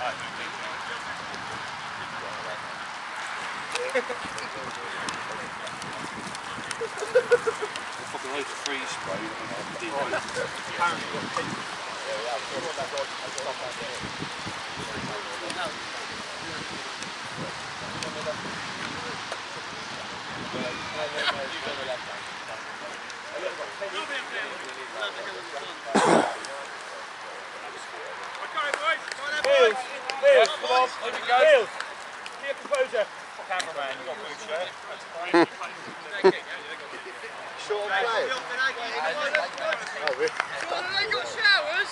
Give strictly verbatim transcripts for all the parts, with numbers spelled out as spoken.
Fucking loads of freeze spray. Heels, heels, come on, heels. Be a composure. Cameraman, you got a good shirt. Short play. Oh, really? Have they got showers?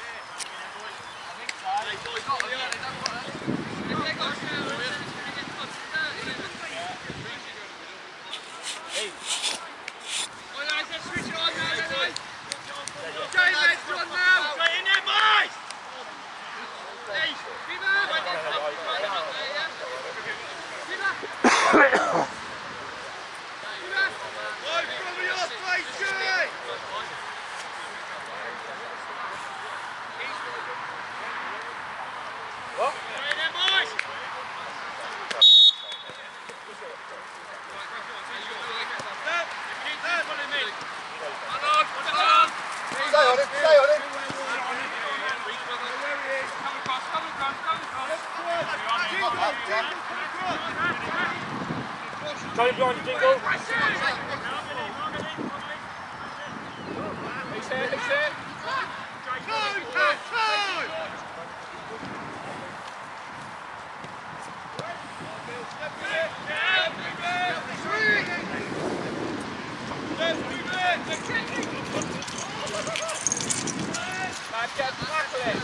I think so. If they got showers, then it's going to get fucking dirty, isn't it? Hey. Oh, no, let's switch it on now, then, Jay, let's run now. Straight in there, boys! Hey, keep up. Right up there, yeah? Keep up. Keep up. Right from your face, Jay! What? Straight in there, boys! Stay on it, stay on it. Try behind the jingle. He's here, he's here. Time, Pat, time! Let's get tackling.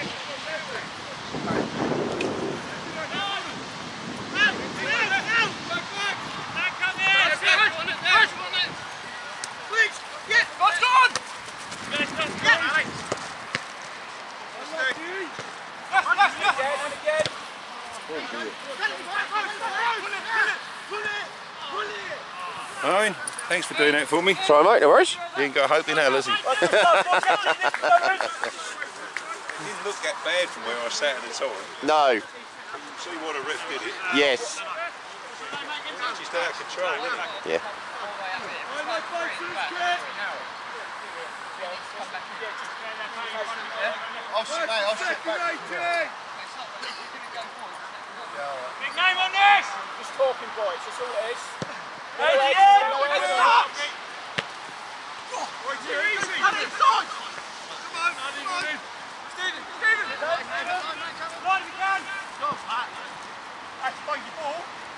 Owen, thanks for doing that for me. Sorry, mate, no worries. He ain't got hope in hell, has he? He didn't look that bad from where I sat at the time. No. See what a rip did it? Yes. Just out of control, isn't it? Yeah. I'll sit, mate, I'll sit back. Big name on this! Just talking points, that's all it is. Hey, Right, you're easy! Come on, come on! Stephen, Stephen! Line if you can! That's a funky ball.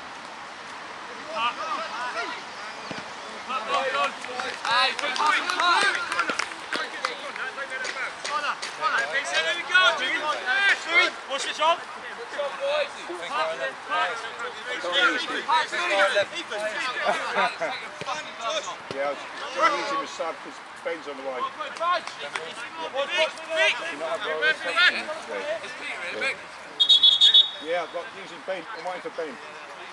Hey, good pass, good pass! There we go! What's this on? Yeah, I was using the sub because Ben's on the way. Yeah, I've got using Ben. I'm waiting for Ben.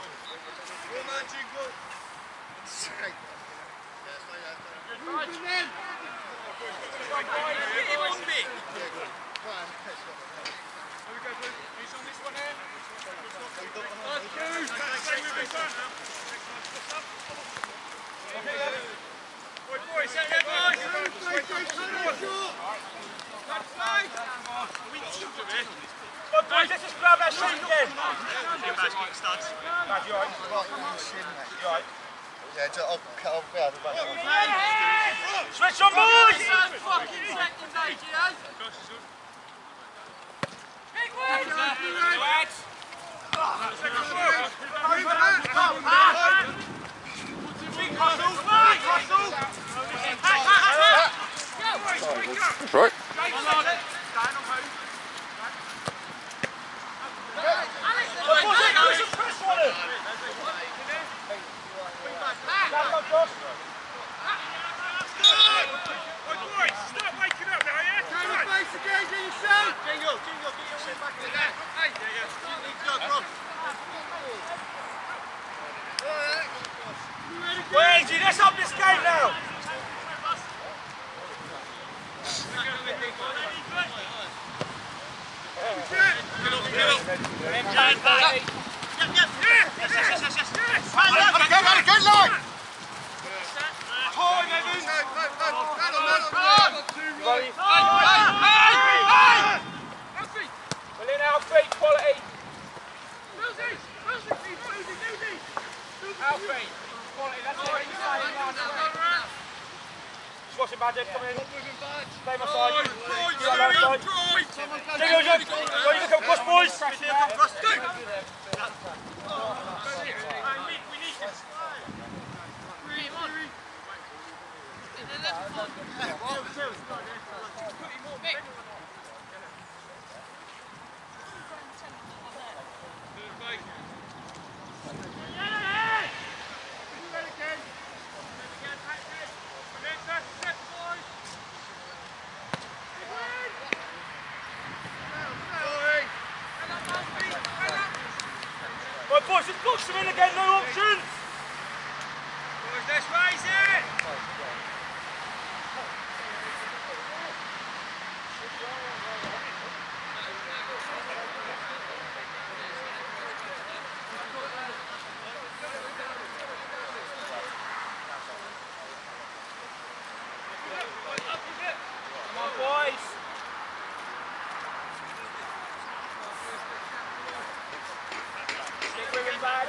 Let's just grab that shot again. Matt, you alright? You alright? Yeah, I'll cut off there. Switch on, boys! Fucking second day, Gio! Big win! That's right. Start waking up now, yeah? Good line! Within our feet, quality. Our feet, quality. That's what you say last week. Swashing Badger, come in. Stay my side. Get that side. Jiggle, jiggle. Go, you look at cross, boys. Right, boys, just box them in again, no options. Boys, let's raise it. Come on, boys. Stick women back.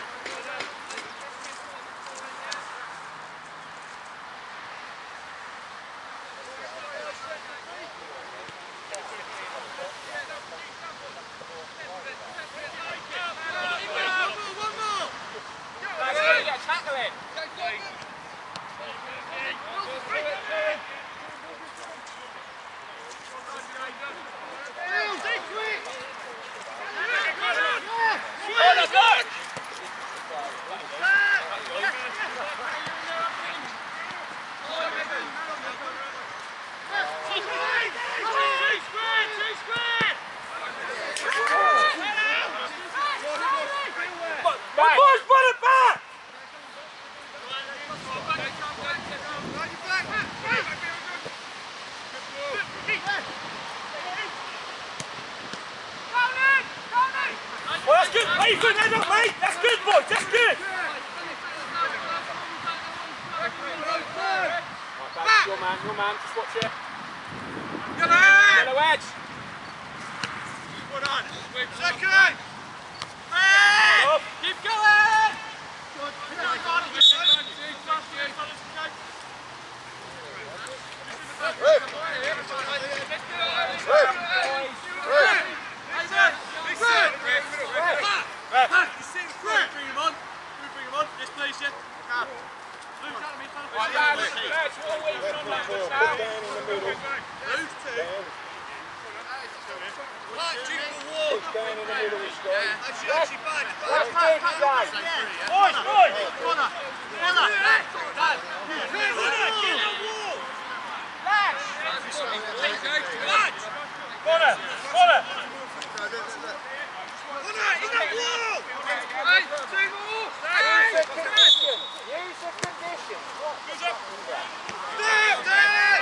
Well, that's good. Ethan, head up, mate. That's good, boys. That's good. Right, back. Your man, your man. Just watch it. Yellow edge. One on. Second. Hey! Keep going. Bring him on. Bring him on. Yes, please, yeah. Right, lads, lads, what are we on numbers now? Who's two? Right, jiggle the wall. Down in the middle of the sky. That's actually bad. That's good, guys. Boys, boys. Connor. Connor. Dad. Connor, get the wall. Lads. Lads. Connor, Connor. Connor, in the wall. Hey, two more. Use the condition. Use the condition. Goes up. There, there.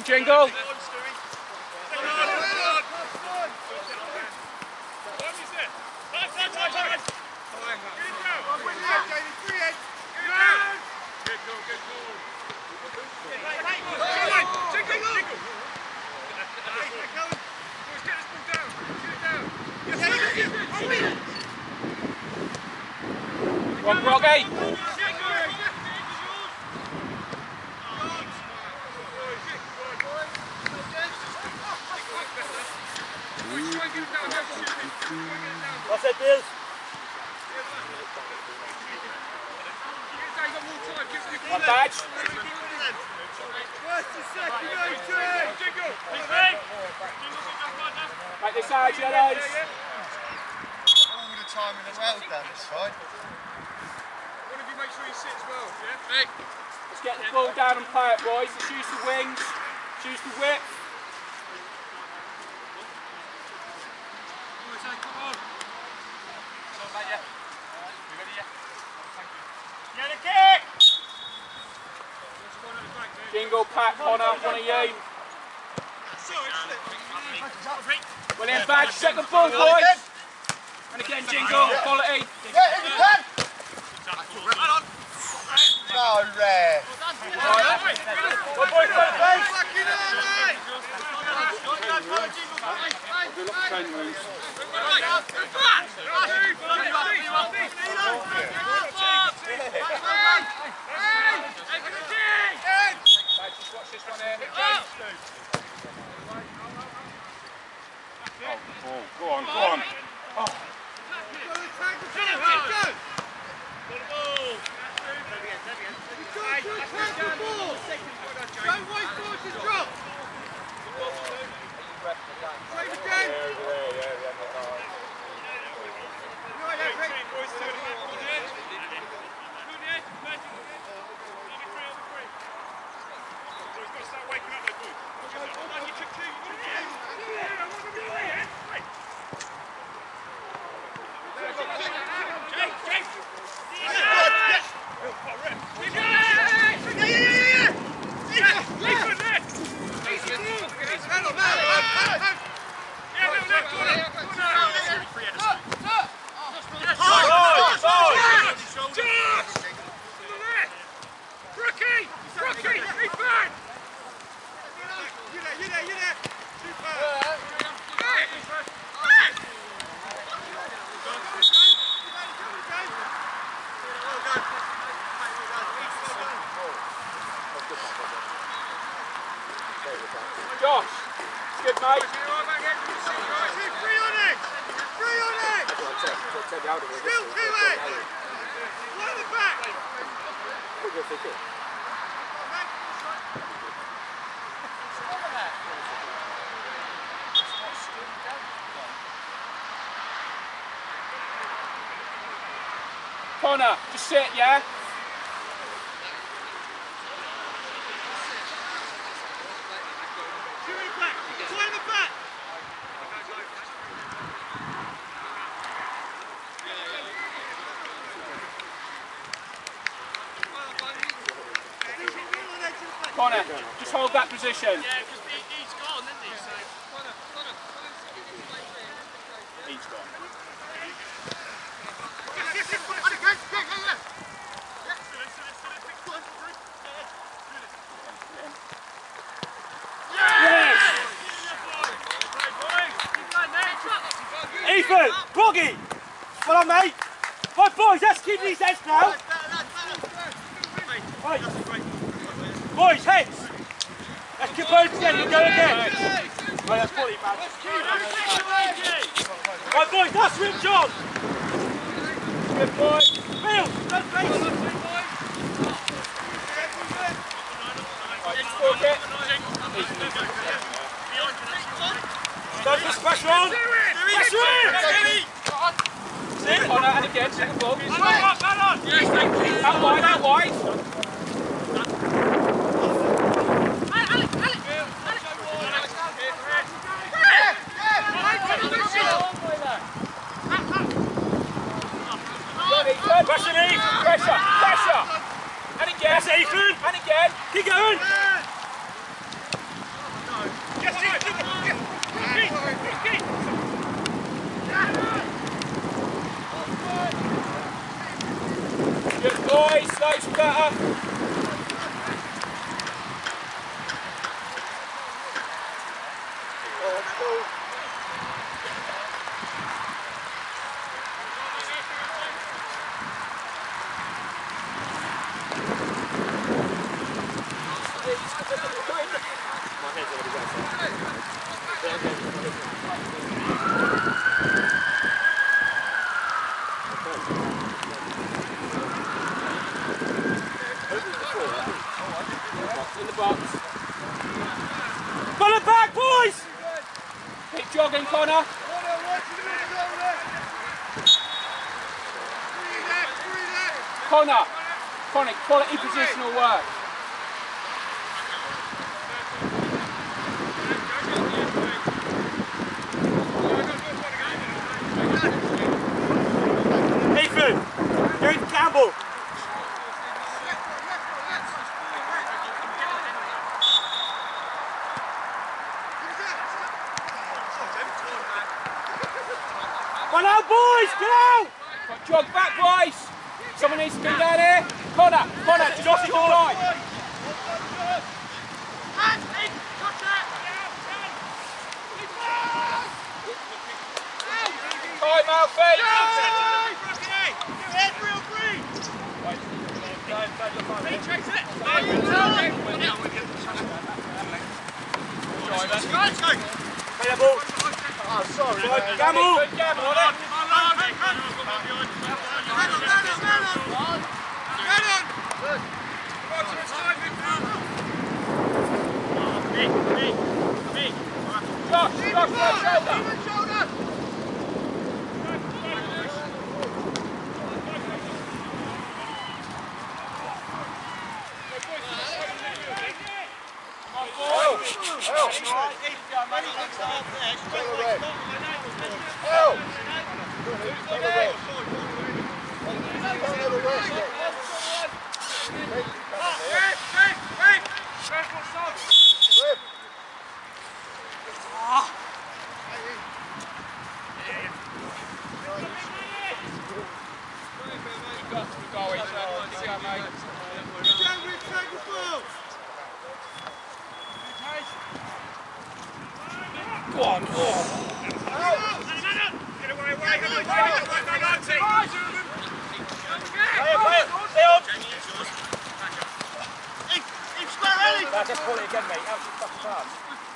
Jingle. One Broggy. What's that, Bills? One badge. Make this side, yellows. All the time in the world down this side. One of you make sure you sit as well, yeah? Hey. Let's get the ball down and play it, boys. Let's use the wings. Let's use the whip. Come on. So, mate, yeah. You ready, yeah? Thank you. Get a kick! Jingle, Pat, Connor, one of you. William, badge, second ball, boys. And again, Jingle, quality. Yeah, in the pen! No, rare. One boy, front face. Just watch this one here. Oh, go on, go on. Oh. Don't wait for it to drop. Save again. Josh, good mate. Free on it! Free on it! Still to it! One at the back! Connor, just sit, yeah? Connor, just hold that position. Yeah, because he's gone, isn't he? So, He's gone. Ethan, Broggy! Well on, mate. Right, boys, let's keep these heads now. Right. Boys, heads. Let's keep both together and go again. Right, that's fully bad. Right, boys, that's Rim John. Good boy. Bill, don't face. Right, just walk it. Don't put pressure on. Pressure in. Sit, Connor, and again, second ball. yes, thank you. Out wide, out wide. Pressure, Eve. Pressure, pressure. And again. That's Ethan. And again. Keep going. In the box. Pull it back, boys! Keep jogging, Connor. Connor, Connor, quality positional work. Ethan, you're in Campbell. Come on out, boys, get out! Jog back, boys! Someone needs to come down here. Connor, Connor, just your line. Time out, feet! Available. Oh, sorry. Gamble! Gamble on it! Josh, Josh, right shoulder! Go on, oh. Get away, away, away, away, That's just pull it again, mate. Absolute fucking class.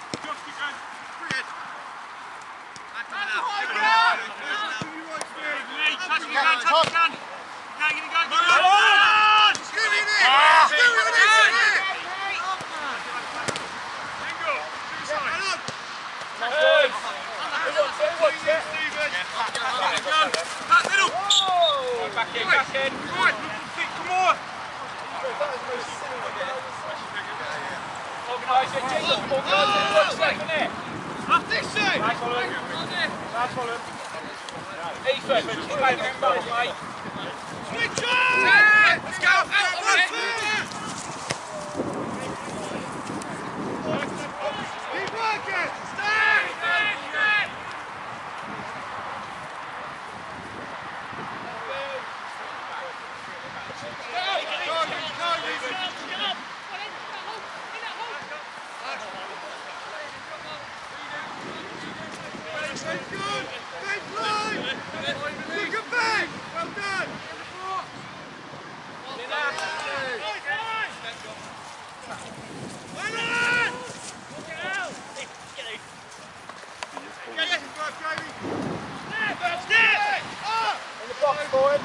Back in, back in. Come on. Organise it, Jesus. Organise it. One second there. Nice Holland. Nice Holland. Ethan, keep back in both, mate. Switch on! Let's go! Out on it! Keep working! Stay! Stay! Stay! In the box, forward.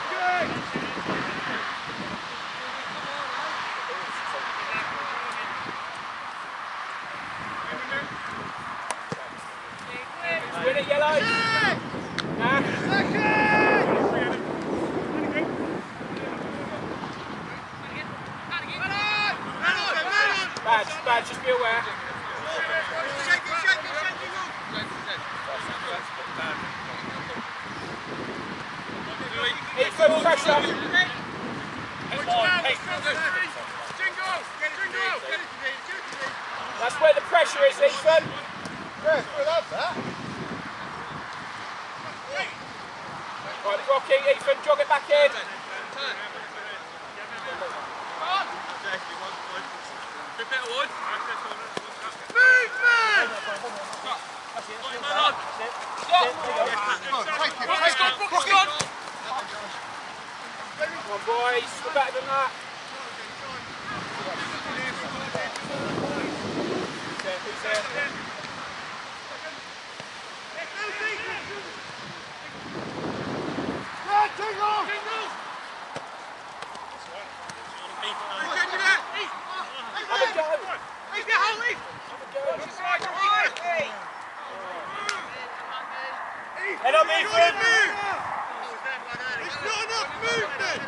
Win it, yellow! Nah. Bad, bad, just be aware. Eat full pressure. That's where the pressure is, Ethan. Yeah, we'll have that. Right, Rocky, Ethan, jog it back in. Movement! Come on, boys, we're better than that. Who's there? Who's there? Head up, Ethan! It's not enough movement!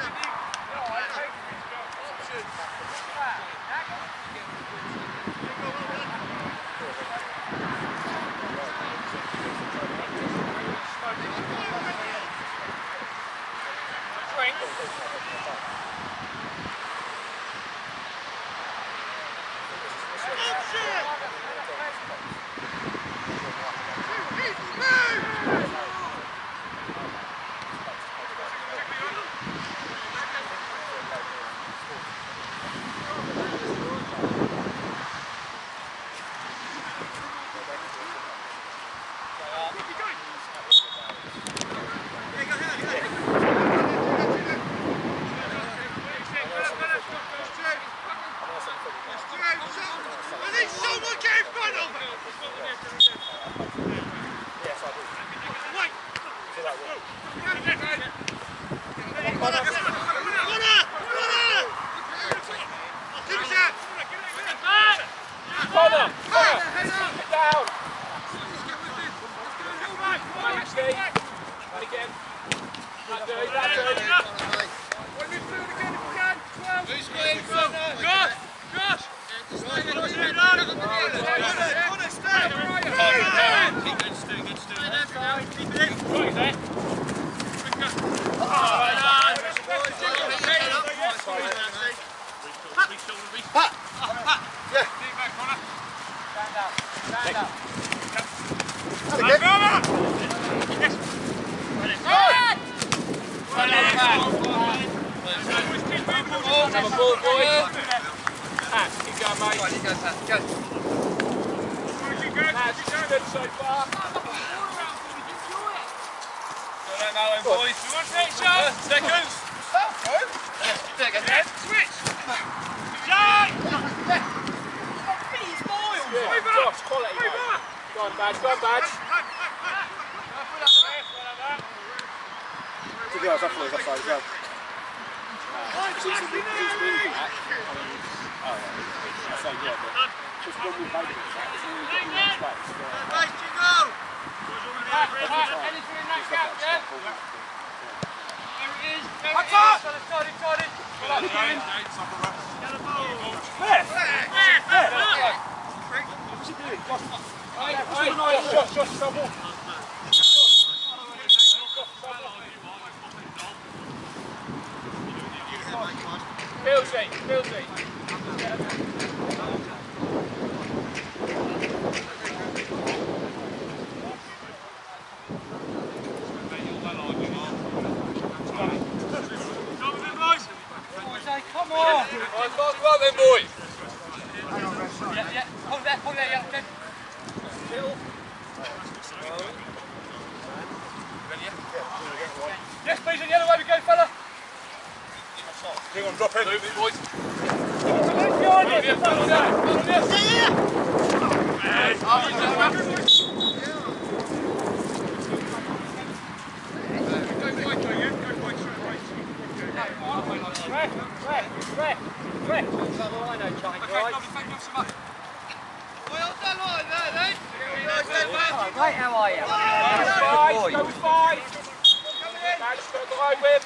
Where? Where? Where? I know, Johnny. Okay, lovely, thank you so much. Well done, line there, then. Right, how are you? Five, go with five. Badge, go the line with.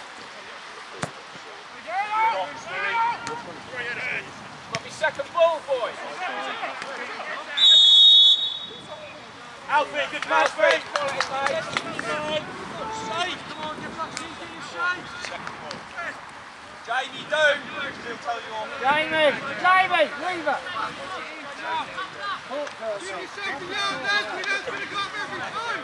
Got me second ball, boys. Alfie, good pass, mate. Quality, mate. Safe. Come on, get back in, get your safe. Jamie, don't. Still tell you all. Jamie, Jamie, leave it. Give yourself the yard, lads. We don't finish up every time.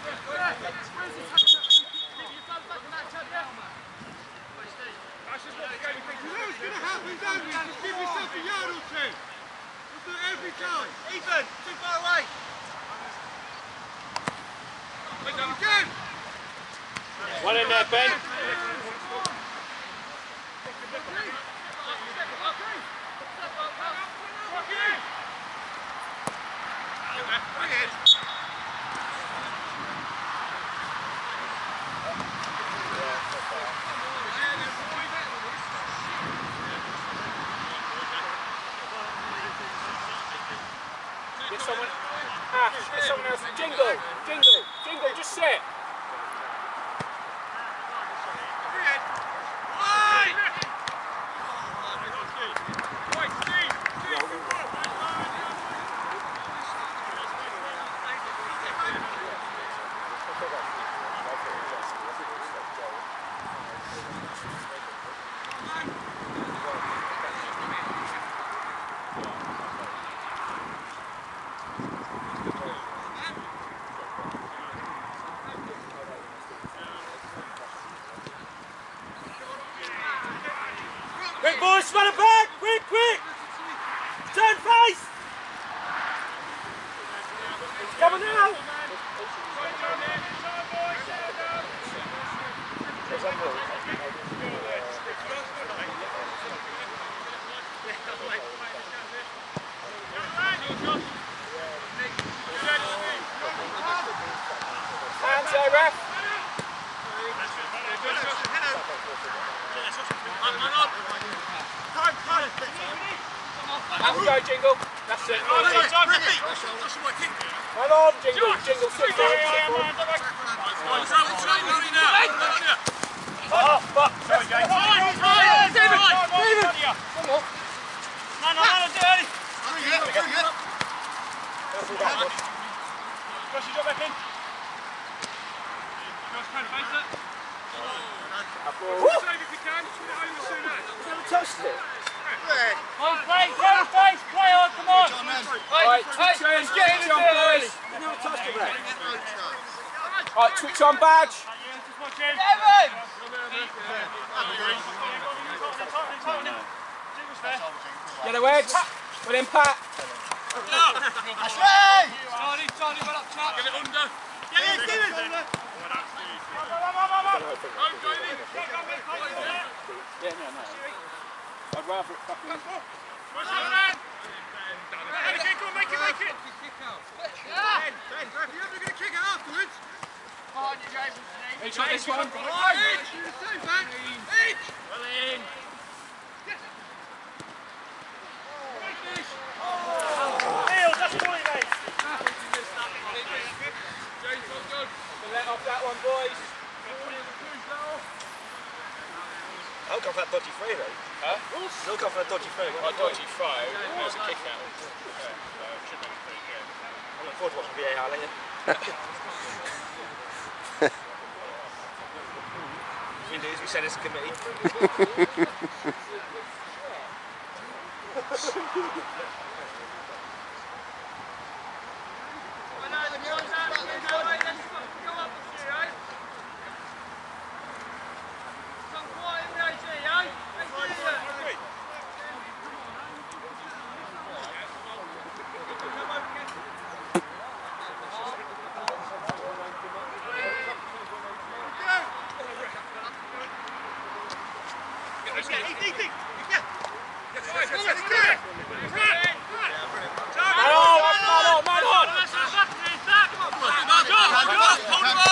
You know what's going to happen, don't you? Just give yourself a yard or two. We'll do it every time. Ethan, too far away. Again. One in there, Ben. Get someone, ah, get someone else. Jingle, jingle, jingle, just sit. Quick, boys, spin it back! Quick, quick! Turn face! Come on now! Hands there, ref. Have a go, Jingle. That's it. Come on, Jingle. Jingle, sit down. Oh, fuck! Sorry, James. David! David! Come on. No, no, no, dirty! Josh, you got back in. Josh, trying to face it. Woo! Save if you can. Put it over soon as. Never touched it. On, play, turn face, play on, come on! Alright, twitch on, twitch on, boys. Never touched it, mate. Alright, twitch on, badge. Kevin! Yellow edge. Well in, Pat. Ashley! Charlie, Charlie, well up top. Get it under. Get it, get it! Yeah, no, no. I'd rather it fucking... Push it on! Make it, go on, make it, make it! Yeah. Ben, Ben, you're never going to kick it afterwards. Come on, you guys. Each on this one. Each. Do the same, Ben. Each. Well in. Neil, that's quality, mate. James, well done. Let off that one, boys. I'll go for that dodgy free though. Huh? I'll go for that dodgy free. A dodgy throw. It was a kick out. Yeah, so it should have been pretty good. I'm looking forward to watching V A R later. We do as we said as a committee.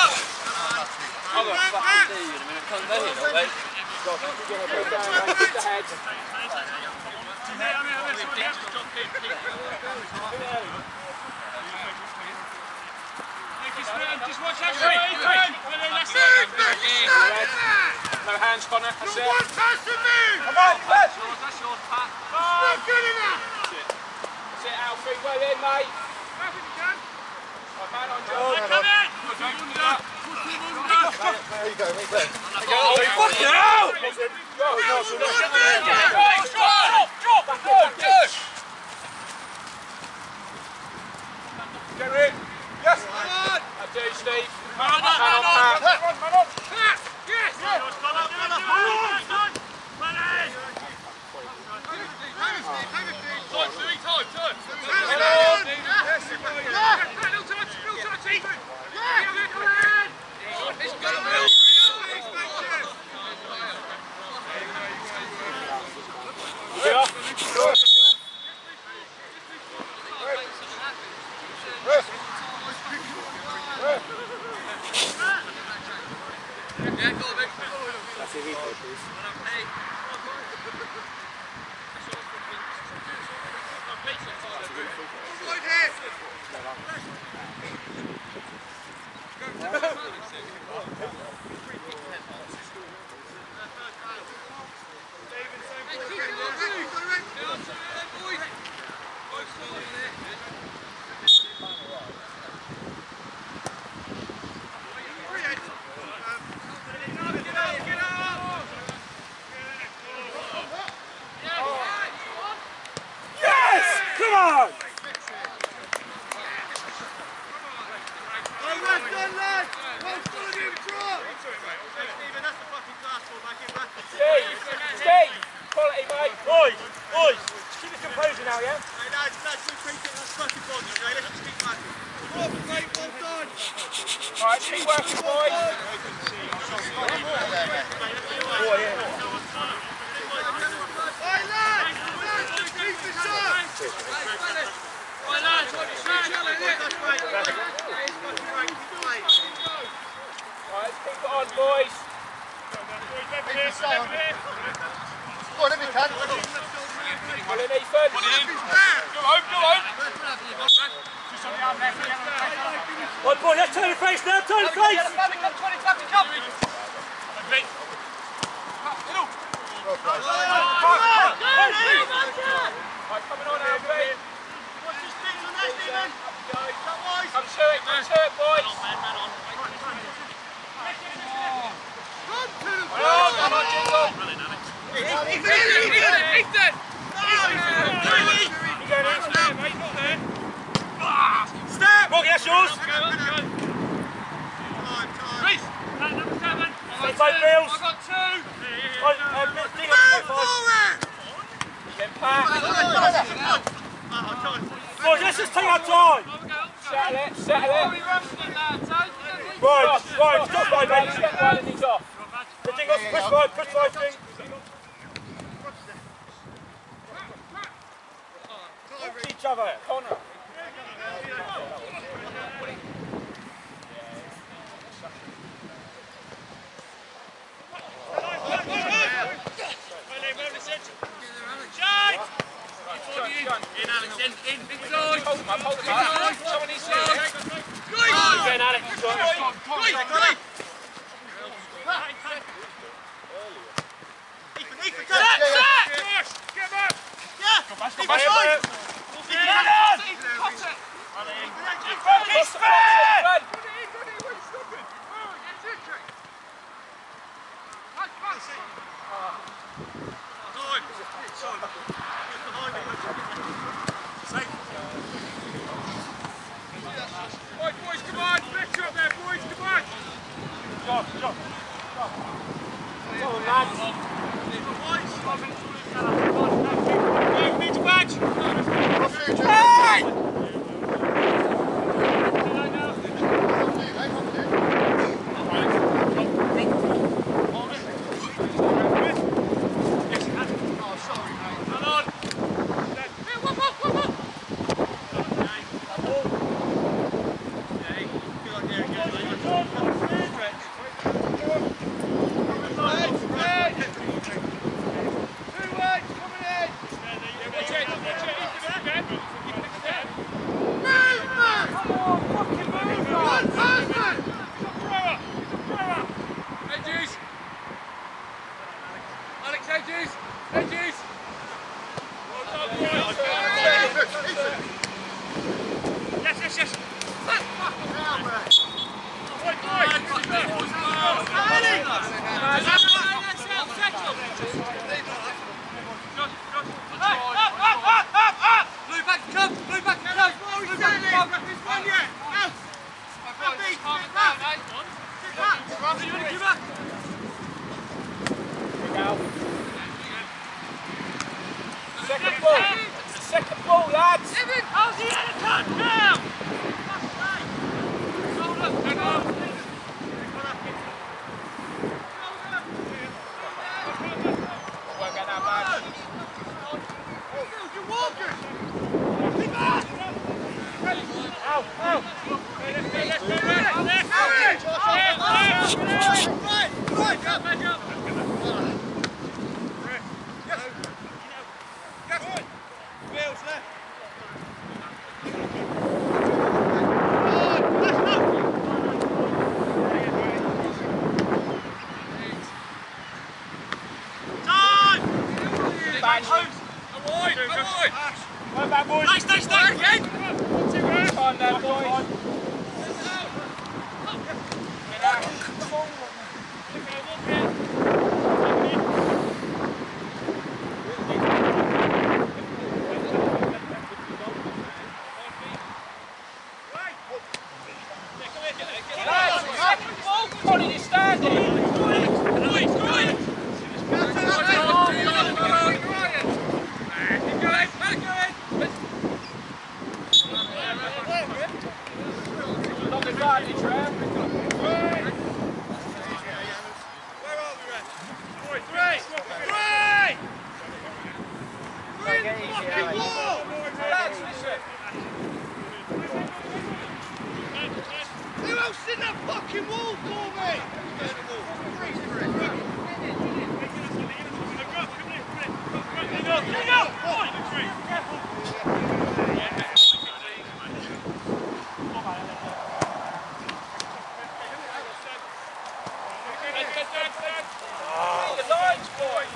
Hands heads. Just watch that straight. No hands, Connor. That's it. One person move! Come on, push! That's yours, Pat. Not good enough! That's it, Alfie. Well in, mate. Grab it, you can. Right, man on John. Come in! Put him under! Put him under! There you go, right there. Oh, fucking hell! Go, go, go. Drop, drop, drop! Go, go! Get it. Yes. Come on! That's it, Steve. Man on, man Man on, on! Pat. Man on, man on. Pat! Yes! Come on, come on, come on! Come on! Time, Steve, time, time! Get on. Yes, you got it. Yeah! Pat, no touch, no touch, Ethan! Yeah! Come on! It's gonna build! Yeah. Yeah, go, Vic. That's it, replay, please. Right here! Yes! Come on! Steve! Steve! Quality, mate. Boys! Boys! Just keep the composure now, yeah? Alright, keep working, boys. Alright, let's keep it on, boys. Stay on. Go on, if you can. Well in, Ethan. Go home, go home! Right, boy, let's turn the face now, turn the face! Right, coming on, Alfie. Come to it, come to it, boys. Come on, come on, Jingle. Step! Rocky, that's yours. Stay tight, Bills. I've got two! Right, uh, let's dig up the five. Get Pat. Boys, let's just take our time. Settle it, settle it. Right, right, stop by, mate. Step right and he's off. The Jingle, push right, push right, thing. Watch each other. Connor. In, Alex, in, in, inside! Hold him up, hold him up. Someone needs to do it. Go! Again, Alex. Go! Go! Ethan, Ethan, get it! Get back! Yeah! Go back, go Ethan, back. side! Get on! Ethan, cut it! Fucking spin! Right, boys, come on! Better up there, boys, come on! Job, job, job. Come on, lads. Boys! Go, need to badge! Yes, yes, yes. Blue back, come! Blue back, come! Blue back, come! There's one yet! Out! Calm it down, eh? Give back! Second ball. Second ball, lads. How's the end cut now? Won't get that back. You're walking! Out, out. Go back, boys. Nice, nice, nice! Again! Time there, boys. Get out. Lads, second ball, Colin is standing. Not advantage, Rev. Lads, listen. Who else in that fucking wall for me? The lines, boys.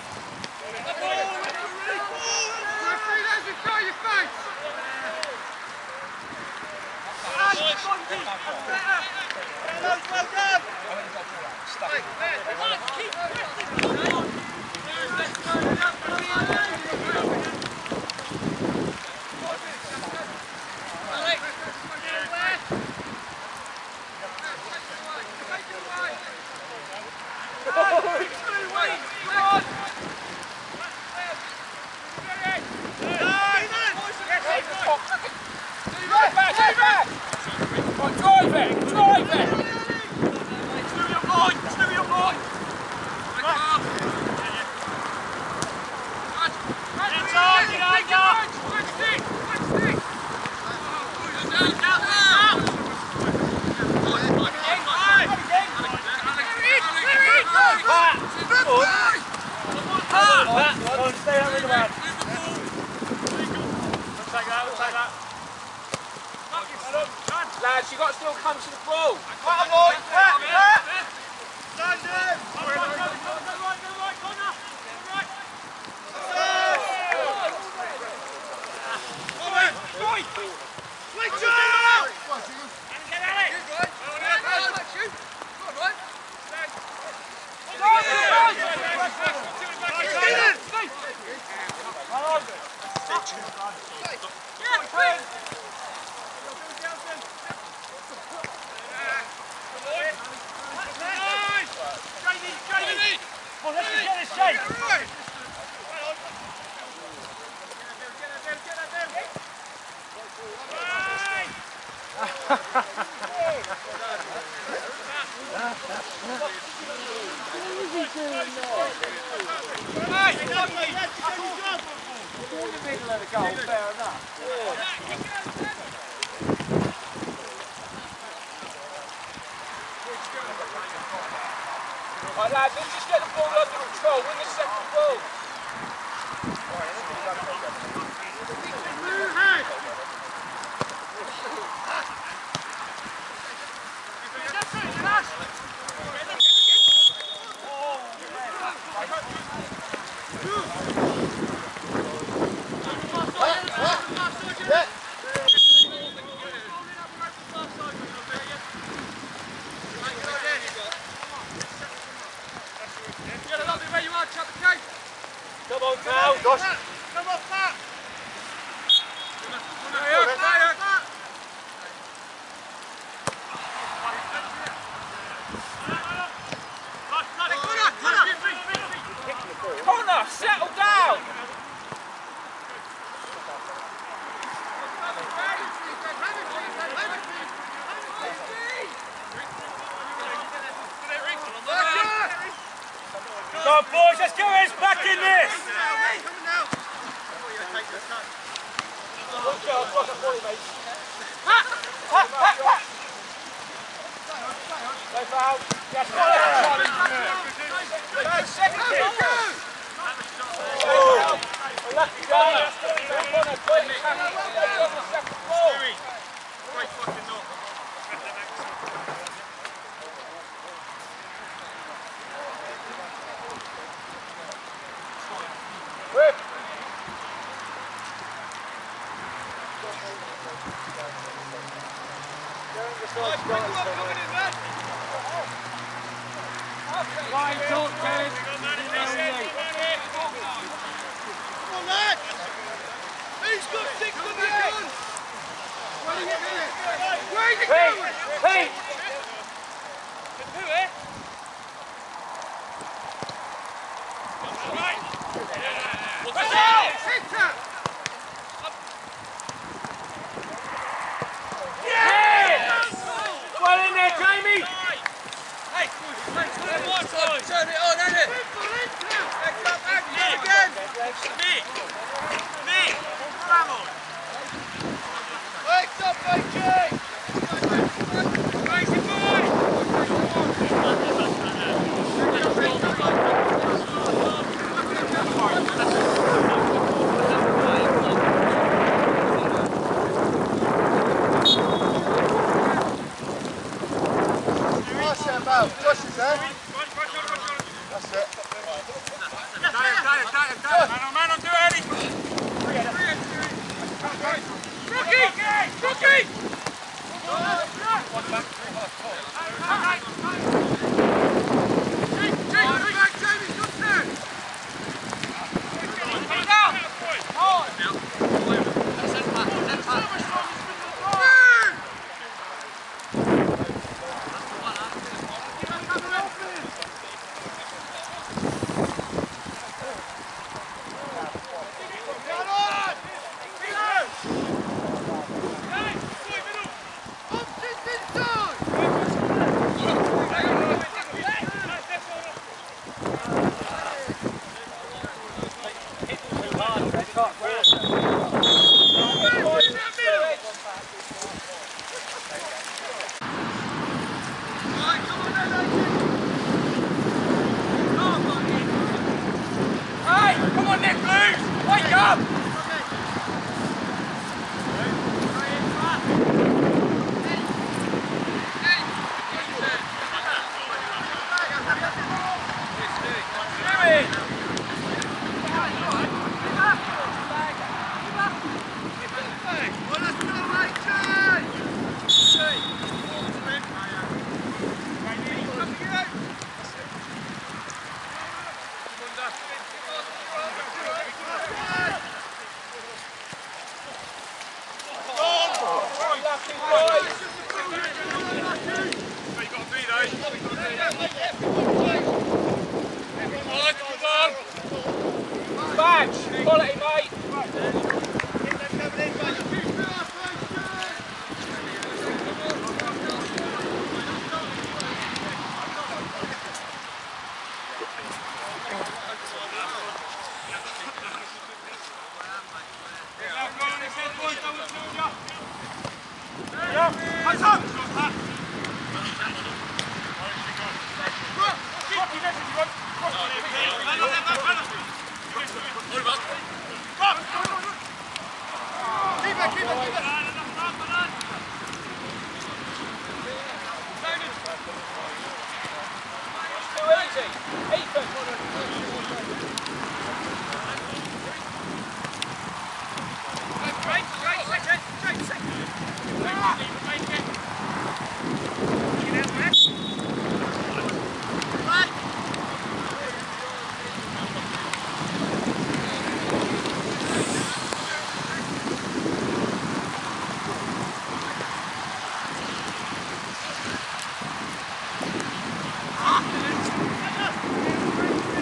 Drive back, drive back! Right, drive it, drive it! Still your boy, still your boy! It's on, you know, go! Stay up with the man. We'll take that, we'll take that. Lads, you've got to still come to the ball. Come on, boy! Stand in! Go right, go right, go right, corner! Go right! Come on! Boy! Switch up! Get at it! Go on, shoot! Go on, right! Go on, Come on, let's get this shape! In the middle of the goal, fair enough. Right, lads, let's just get the ball under control, win the second ball. Come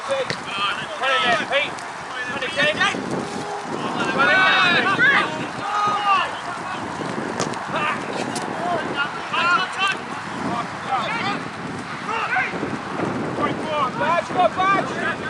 Put it in, Pete. Put it in. Put it in. Badge, you got badge!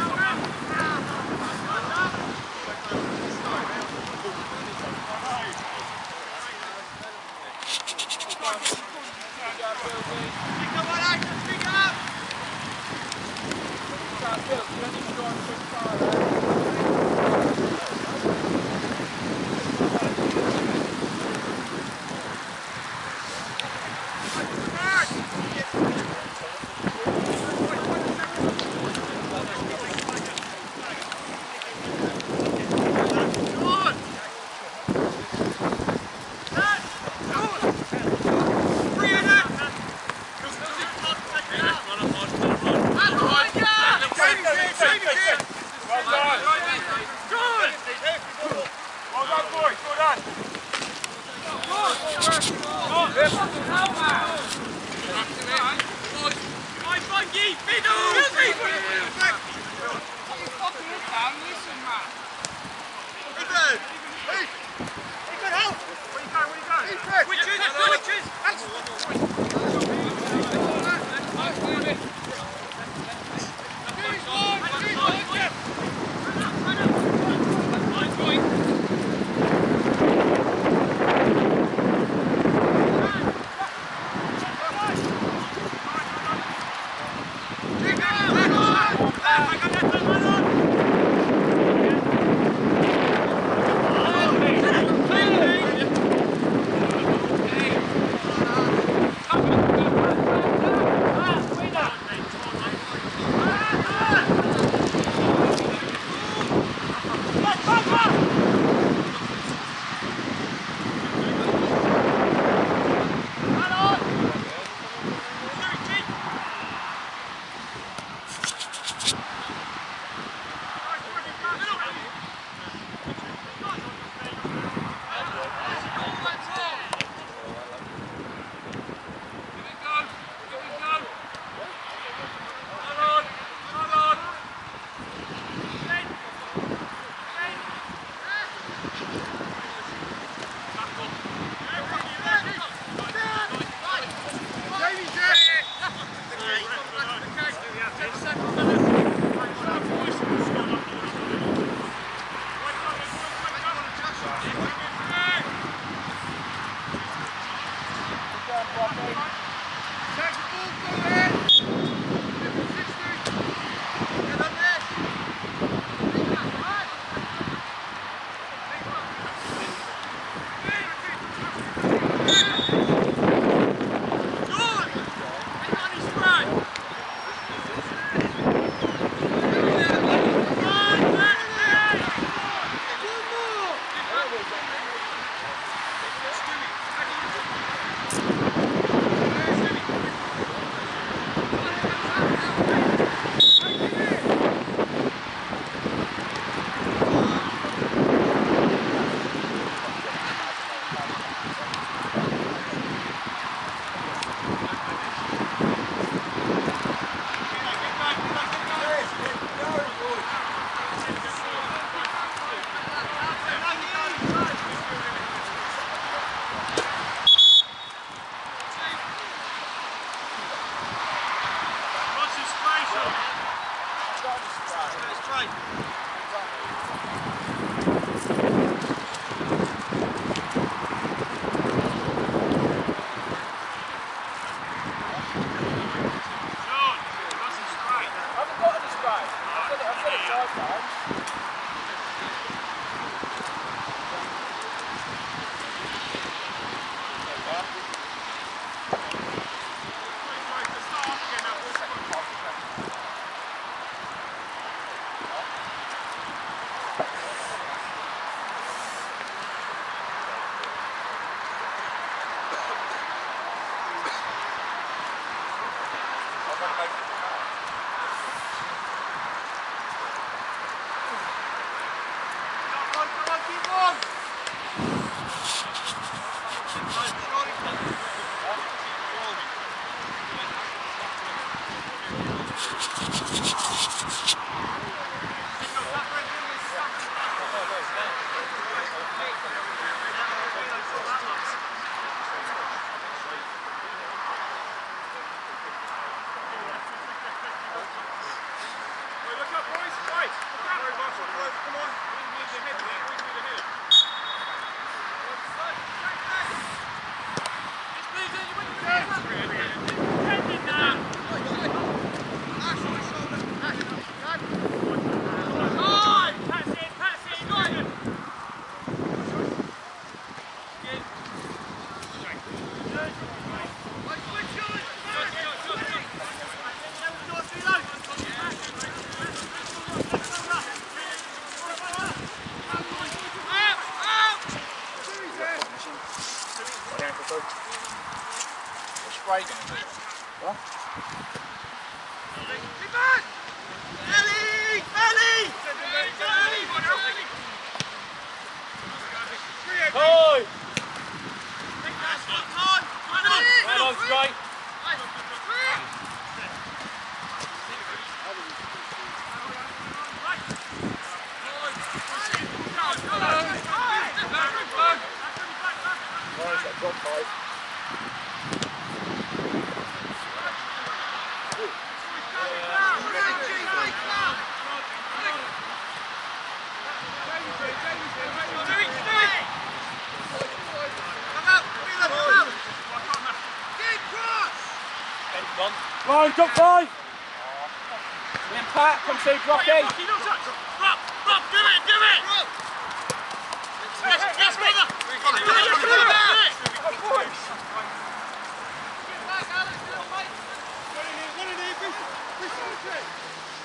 Come on, top five! Then Pat, come see Rocky. Rob, Rob, do it, do it! Yes, yes, brother! Do it, do it! Of course! Get back, Alex, do it, mate! One in here, one in here, Bruce! Bruce, Bruce, Bruce!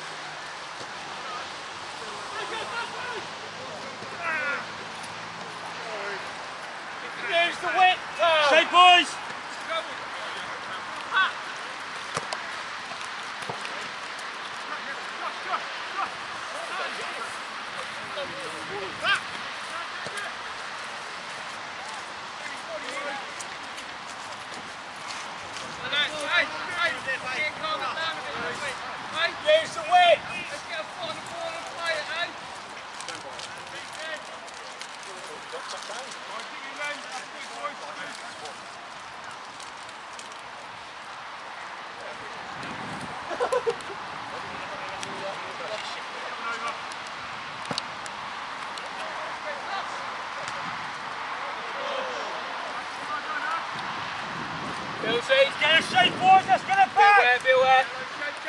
Use the whip, Tom! Stay, boys! Use the whip! Let's get a foot on the ball and play it, eh? Bill says, get a shape, boys, let's get it back! Bill where, Bill where?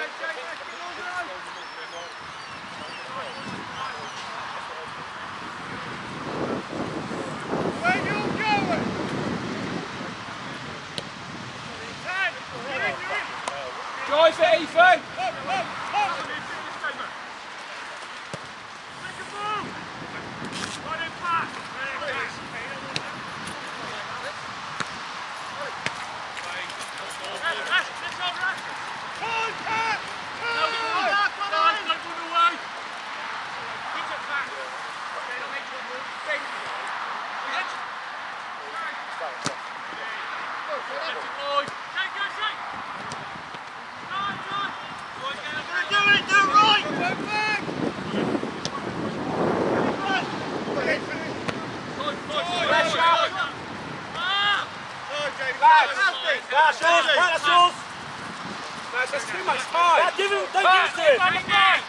Where you going? Drive for Ethan! That's yours, that's yours! That's just too much time! Pat, give him, don't give it to him! Keep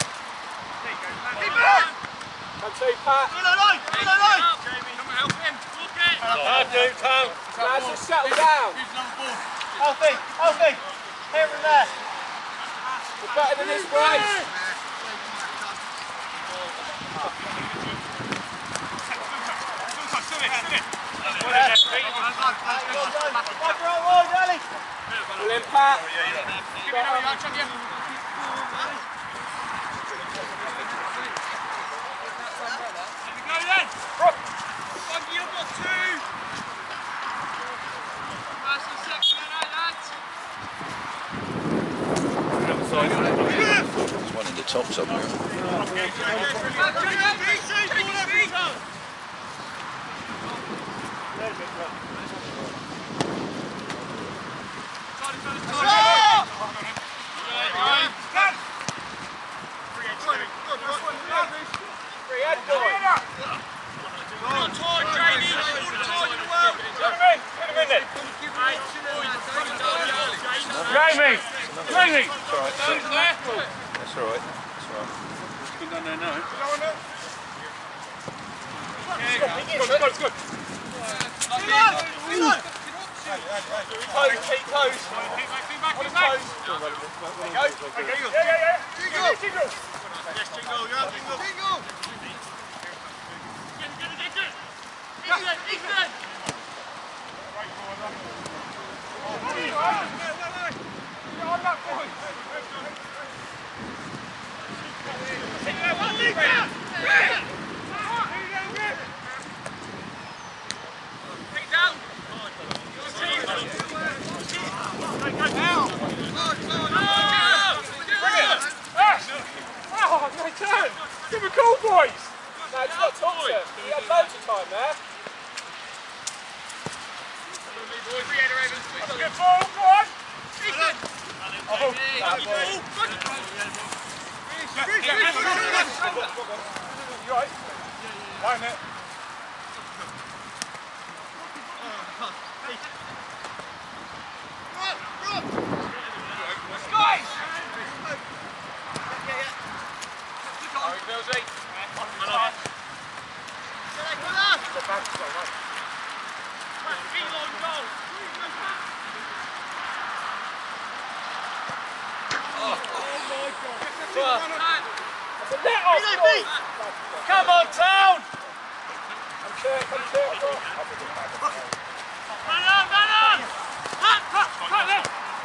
it! Come to Pat! Go line, go line! Jamie, come help him! Look it! I'll do, Tom! Lads, just settle down! Healthy, healthy! Here and there! We're better than this, boys! Well in, Pat. Give me another yard, chuck him. Go then. Bungie, you've got two. Pass the section, lads. There's one in the top somewhere. Jamie! Jamie! That's alright. That's alright. That's alright. It's been done there now. Good, good, good. Toes, keep toes. On his toes. There you go. Yeah, yeah, yeah. Jingle. Jingle. Yes, Jingle, you're out, Jingle. Jingle! Ethan, Ethan! On that point. Take down! Oh, my turn! Give him a call, boys! No, it's not Thompson. He had loads of time there. That's a good ball, go on! Ethan! Oh, that ball. You right? Line it. Guys! Sorry, Millsy. Elon goal! That's a net off, boys. Come on, Town! I'm sure, I'm sure. Run on, run on! Hut, hut, hut there!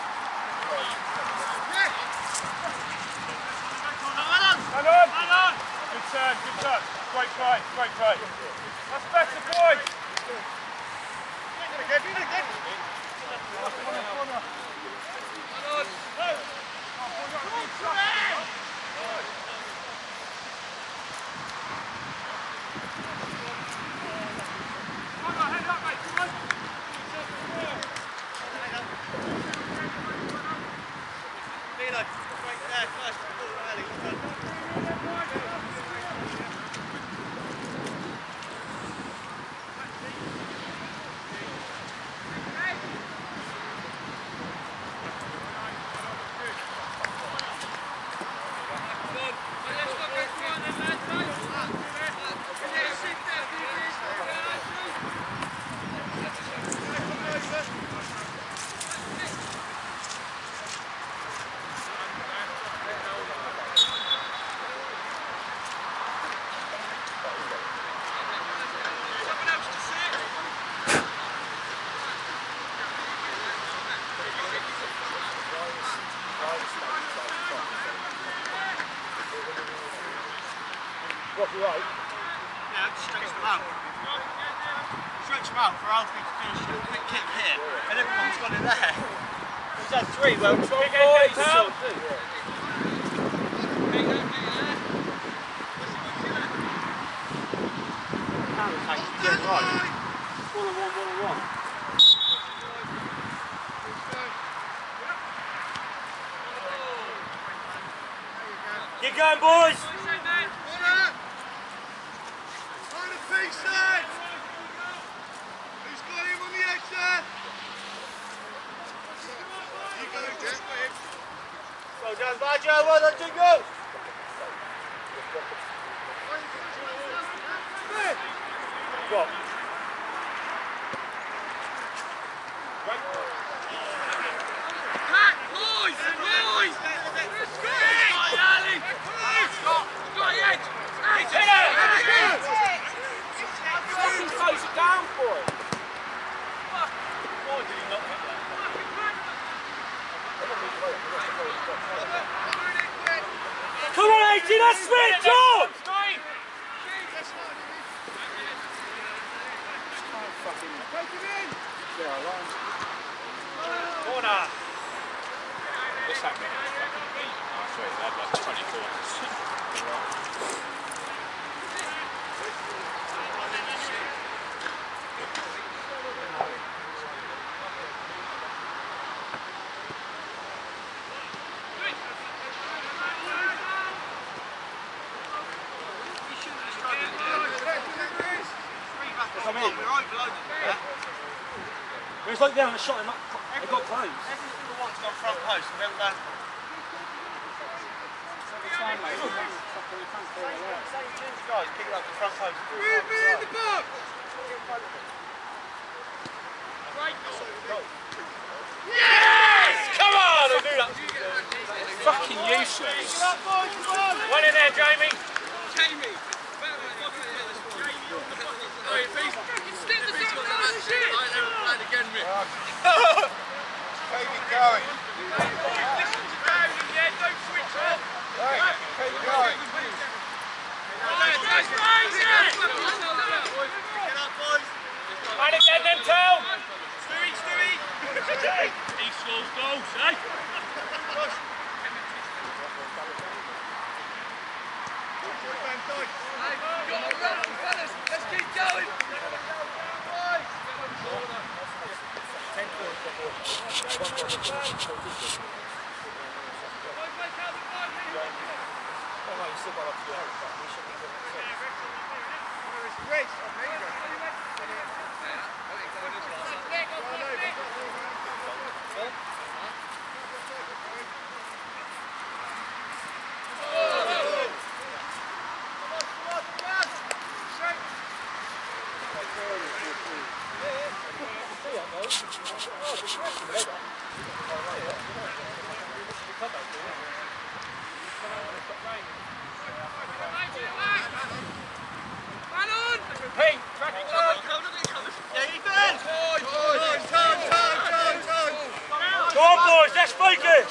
Run on! Run on! Good turn, good turn. Great try, great try. That's better, boys. What you right? Yeah, just stretch them out. Stretch them out for Alfie to do a short quick kick here, and everyone's got it there. Is that three? Well, Big boys. end, Town. One on one, one on one. Keep going, boys! Who's got him on the edge there? You go, Jeff. Well done, Badger. Well done, Jingle. Drop. Cat, boys! Boys! Got it, Ali! Got the edge! Hit it! Fucking close it down, boy. Why did he not hit that? Come on, eighteen, that's switch on! Corner. What's happening? I swear he had like twenty corners. Come in. We're overloaded. Yeah. It was like they haven't shot him up, they got close. Every single one's gone front post. We haven't done. Every time, mate. guys pick it up the front post. Move me in the box! Yes! Come on! I knew that. Fucking useless. One in there, Jamie. Jamie! Stick the dog down the shit! I never played again, Rick. Keep it going. Listen to Darren, yeah, don't switch off. Right, keep going. And again, then, Tel. Stewie, Stewie! He scores goals, eh? Let's keep going! Pete, traffic light. Go on, boys, let's focus.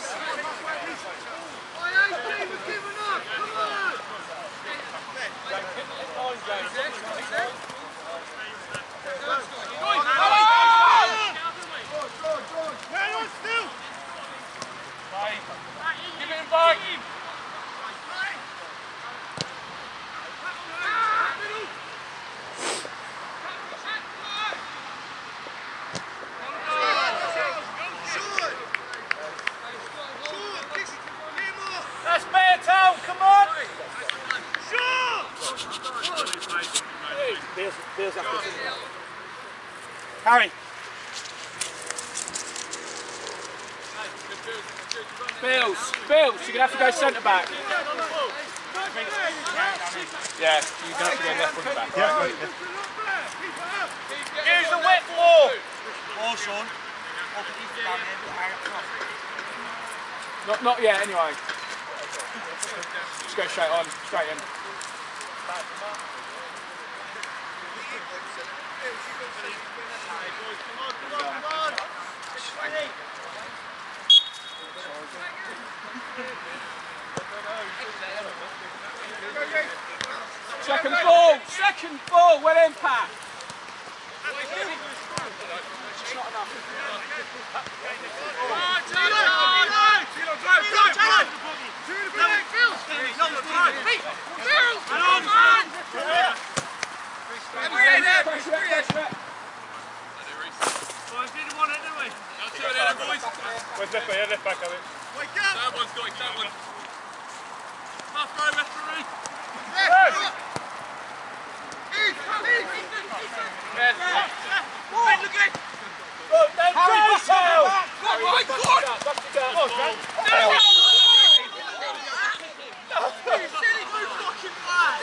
Give it him back. That's better, Town, come on! Beers, beers after. Harry. Bills, Bills, you're going to have to go centre back. Yeah, you're going to have to go left wing back. Yeah. Use the width more! Or Sean. Or put these down here, but hang up front. Not, not yet, anyway. Just go straight on, straight in. Second ball, second ball, well in, Pat. It's not enough. Where's left back? Left back, I think. Wake up! That one's got it, that one. Half go, referee. Hey, look at it! Look, then go, Sal! Oh my God! That's the gap. Silly blue fucking flag!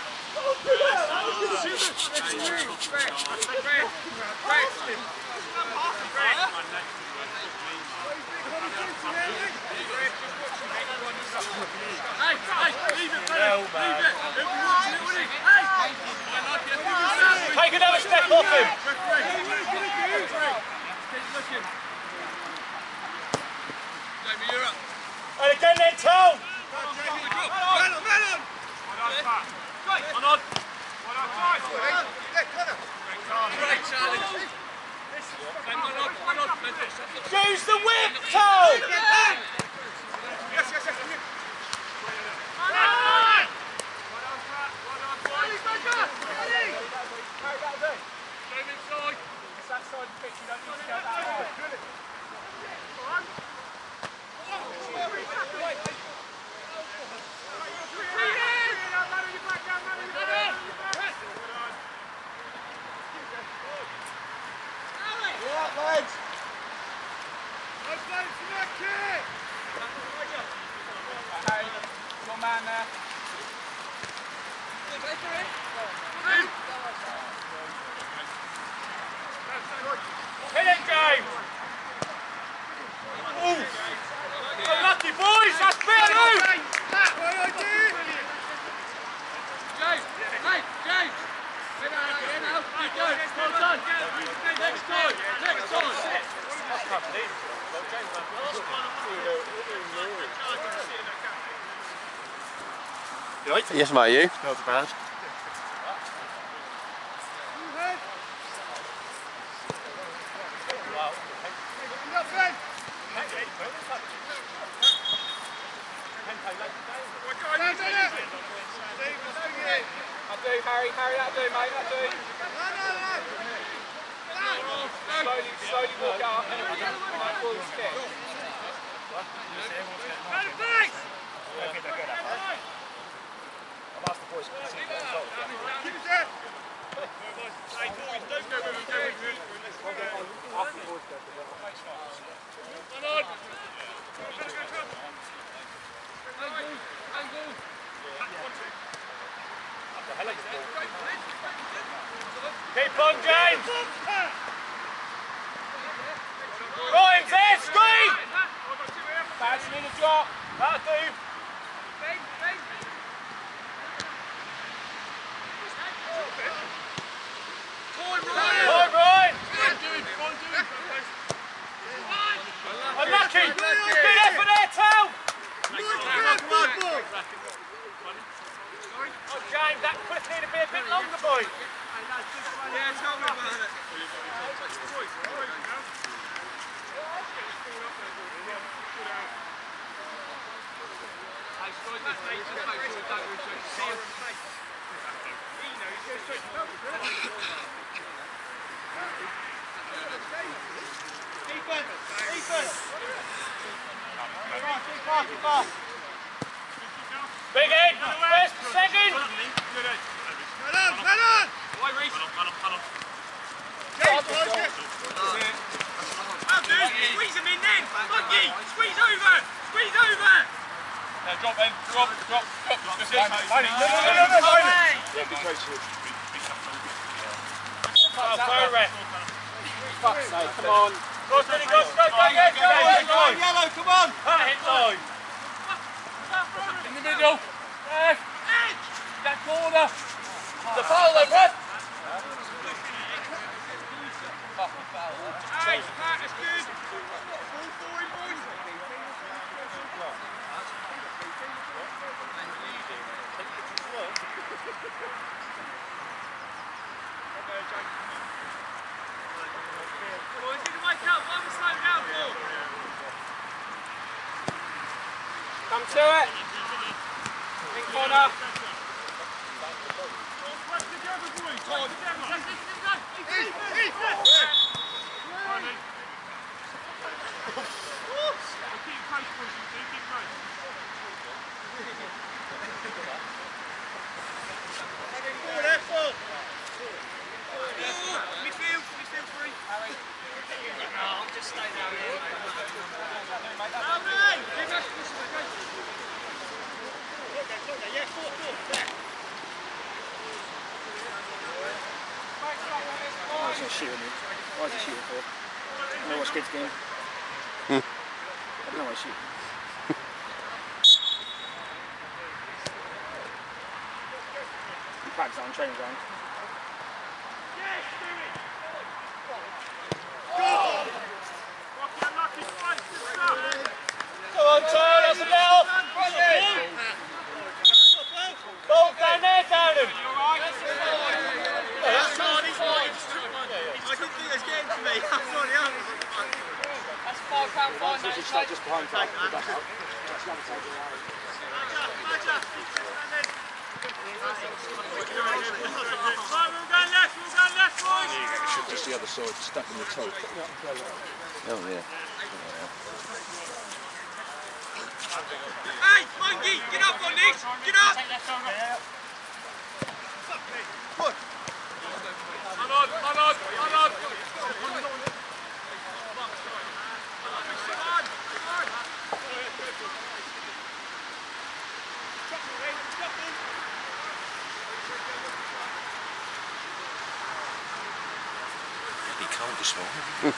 Hey, hey, leave it, leave it. Everyone's it, will he? Hey! Take another step off him. Jamie, you're up. And again then, Tom. Melon, melon! On on. Great, Charlie! Use the whip, Tom. Yes, yes, yes! It's that side of the pitch, you don't need to go that way. Lads! Let's go to that kid! Yes, mate, you? Not bad. That do, Harry, Harry, that do, mate, that do. Slowly, slowly walk out and then pull the stick. I've asked the boys to see the result. Keep it there! Hey, boys, don't go with him, go with him. Ask the boys to go with him. Come on! Angle! Angle! Keep on, James! Ryan's there, screen! Bouncing in a drop. That'll do. Ryan, Ryan! Unlucky! Good effort there, Tal! Oh, James, that could need to be a bit longer, boy. Yeah, tell me about it. Big head, first, second. Run on, run on. Why, Reece? Run on, run on. Well, dude, squeeze him in then. Bungay, squeeze over, squeeze over. Now drop in, drop, drop, drop. That's it. Tony, no, no, no, no, no. Yeah, good coach. Oh, go, ref. Fuck's sake, come on. Go, Tony, go, go, go, go, go, go. Yellow, come on. That hit line. In the middle. Left. That corner. The foul though, Brad. Hey, Pat, that's good. Ball for him, boys. Boys, need to wake up. Why are we slowing down for? Come to it. In corner. Work together, boys. Work together. Eat, eat, eat. Keep pace, boys. Keep pace. Four there, four. Midfield, midfield three. No, I'm just staying down here. Alvin! Give us this one, okay? Yeah, four, four, there. Why is he shooting me? Why is he shooting for? I know what's kids game. I don't know why he's shooting. He practiced on training ground. Yes, do it! Go! Rocky, unlucky, fight, good stuff! Go on, Tom, that's a little. Ball down there, down him. That's hard, he's fine. I didn't think it was getting to me. I'm sorry, I'm That's five pound fine. So just like just behind the back out. That's the other side. Right, we'll go left, we'll go left, boys! Just the other side, stuck in the toe. Oh, yeah. Hey, Bungay, get up on this! Get up! Good. Run on, run on, run on! Be cold this morning.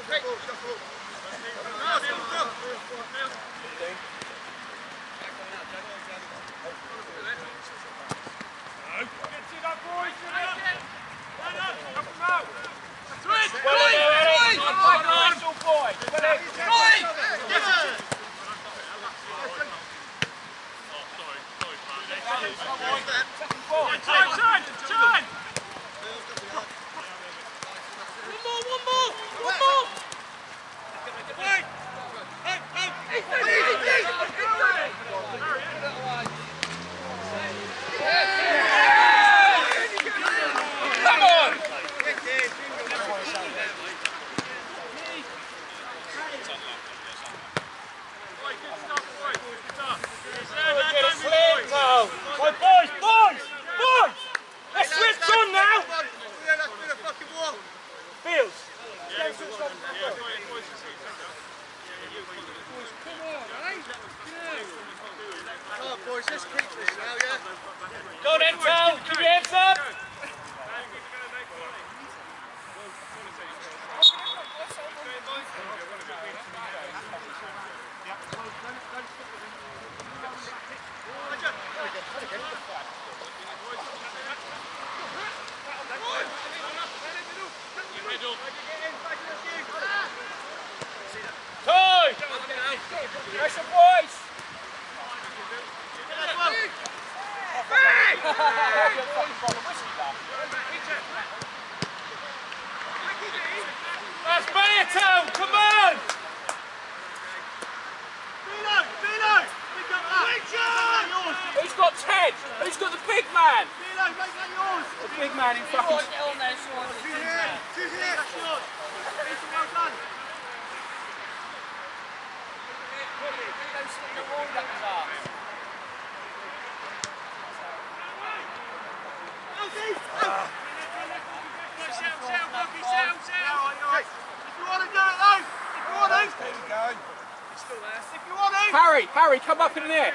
Harry, Harry, come up in there.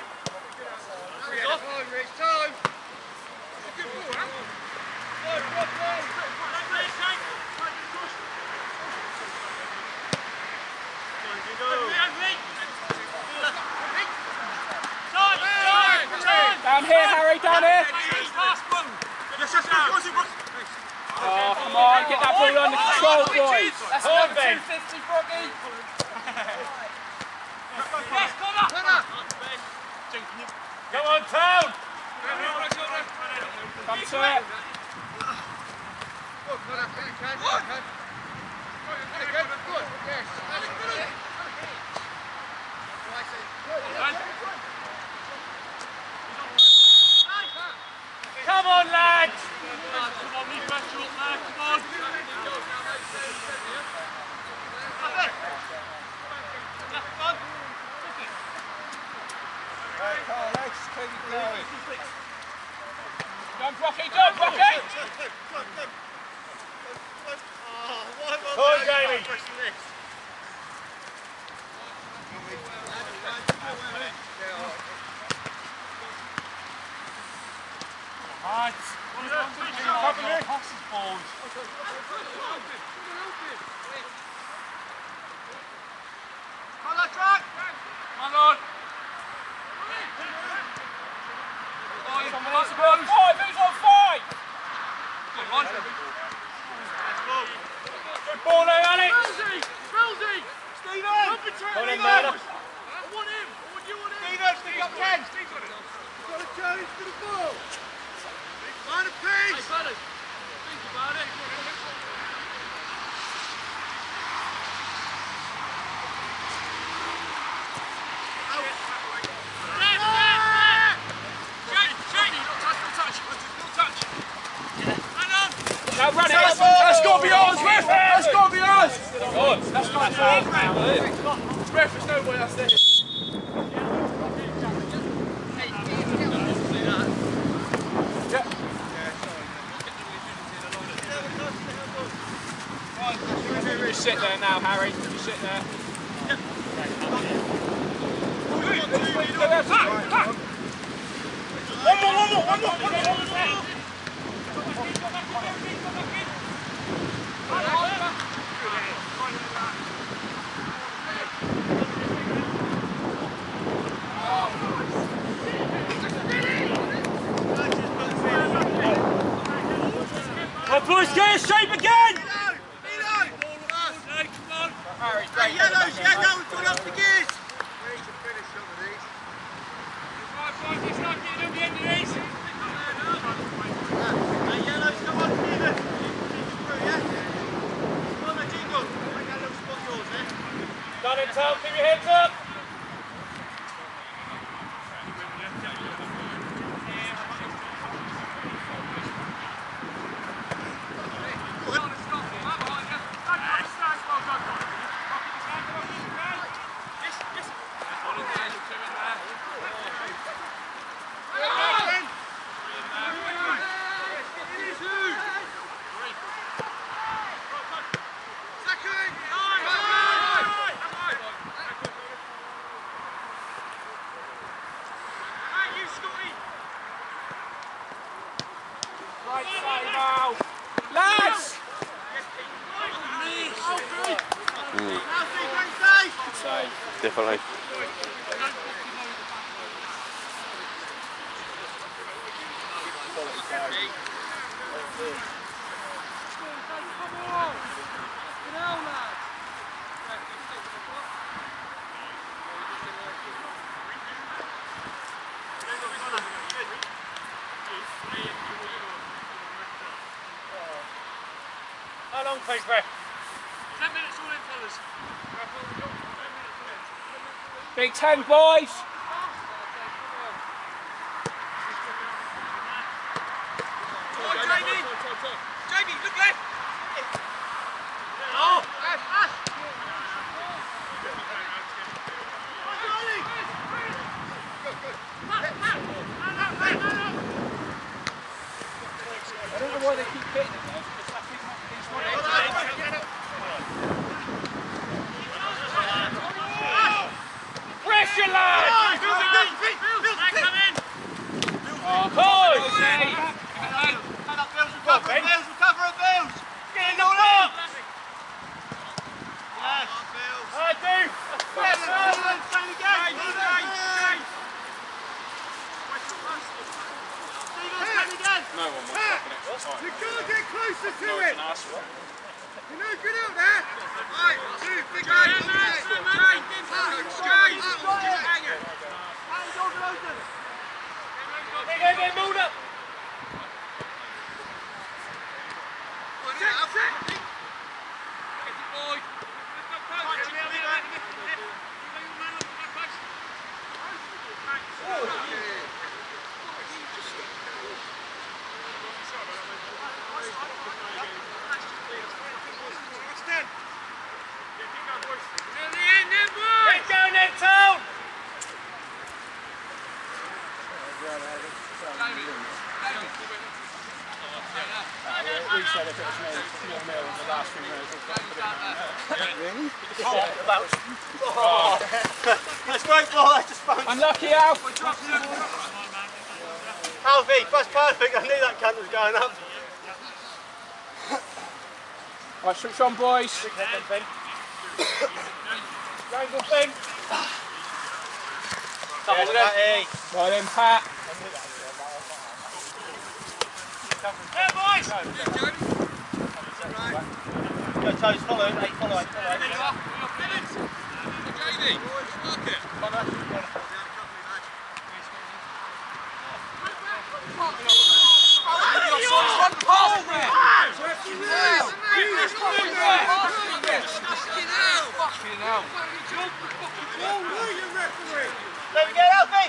Down here, Harry, down here. Oh, come on, get that ball under control, boys. That's number two fifty, Froggy. Yes, Connor! Come on, Town! Come to it. Come on, lads! Come on, need pressure up there, come on! Right, Carl, let's keep it going. Jump, Rocky, jump, Rocky! Come on, Jamie! Right. Passes balls. Come on, track! Come on. Someone needs to go on five, who's on five? Good one. Good ball there, Alex! Rosie! Rosie! Stephen! Up and Come on, Murder. I want him! I want you on him! Stephen, stick up ten! Steve's got it! You've got to challenge to the ball! Line of peace! Hey, fellas, think about it. Now run it! That's, that's got to be ours, Ref! That's got to be ours! Good, that's not foul now. Ref, there's no way that's there. You sit there now, Harry. You sit there. One more, one more, one more, one more, one more. Come on, boys, get in shape again! Hey, yellows, yeah, no, we've gone up the gears. We need to finish some of these. Hey, yellows, come on, Stephen. Through, yeah? Come on, the jingle. Make that little spot yours, eh? Done it, Tom, keep your heads up! Lads! Mm. Save. Definitely. How long, please, Brett? Ten minutes all in, fellas. Big ten, boys! Come on, Jamie! Jamie, look left! Oh! I don't know why they keep hitting it though, because I think he's one of pressure, lads! Oh, boys! Hand up, Bills, recover it, Bills, recover it, Bills! Get it all up! Yes. Bills. I do! Yes, Bills, same again! No one wants to You can't get closer to it! nice one. You know, get out there! Right, two, big man, big man! Hands on Logan! They're going to get moved up! Set, set! Get down there, Town! We said if it was nil nil in the last few minutes, we've got to put it down there. Really? That's great ball, I just bounced. Unlucky, Alf! Alfie, that's perfect, I knew that cunt was going up. Right, switch on, boys. Angle, Ben. Yes, Patty. Right then, Pat. Hey, boys! Go toes, follow, eight, follow, eight, follow, eight. Jamie, mark it. Let me get Alfie!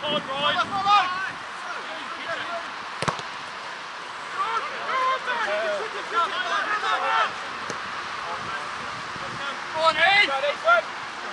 Hard ride. Come on, Go on, Ian!